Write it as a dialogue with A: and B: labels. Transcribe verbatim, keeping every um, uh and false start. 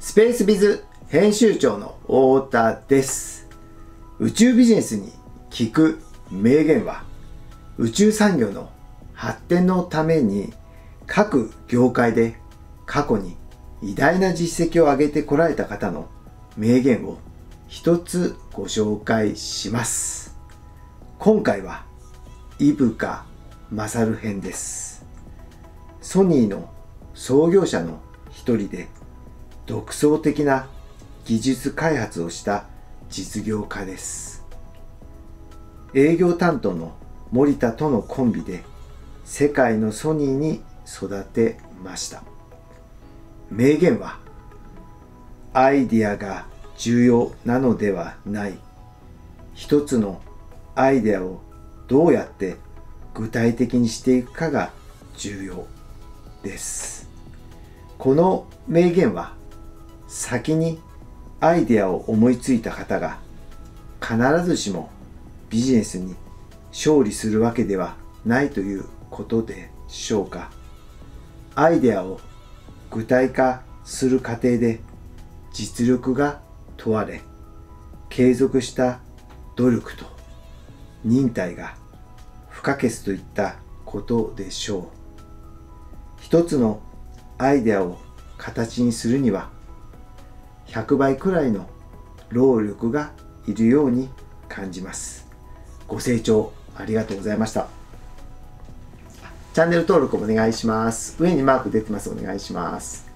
A: スペースビズ編集長の太田です。宇宙ビジネスに聞く名言は、宇宙産業の発展のために各業界で過去に偉大な実績を上げてこられた方の名言を一つご紹介します。今回は伊深勝編です。ソニーの創業者の一人で独創的な技術開発をした実業家です。営業担当の森田とのコンビで世界のソニーに育てました。名言は、アイディアが重要なのではない。一つのアイデアをどうやって具体的にしていくかが重要です。この名言は、先にアイデアを思いついた方が必ずしもビジネスに勝利するわけではないということでしょうか。アイデアを具体化する過程で実力が問われ、継続した努力と忍耐が不可欠といったことでしょう。一つのアイデアを形にするにはひゃくばいくらいの労力がいるように感じます。ご清聴ありがとうございました。チャンネル登録お願いします。上にマーク出てます。お願いします。